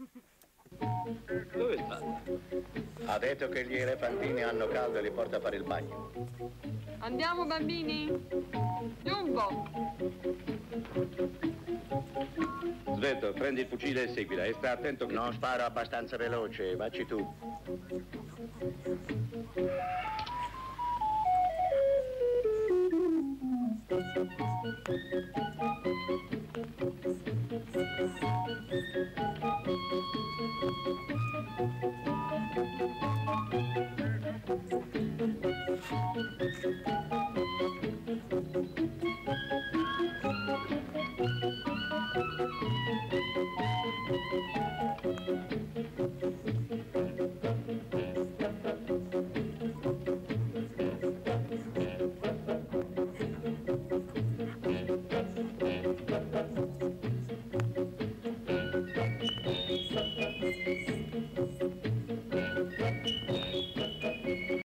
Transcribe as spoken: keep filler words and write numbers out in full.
Dove sta? Ha detto che gli elefantini hanno caldo e li porta a fare il bagno. Andiamo, bambini? Jumbo! Sveto, prendi il fucile e seguila e sta attento che... Non sparo abbastanza veloce, vacci tu.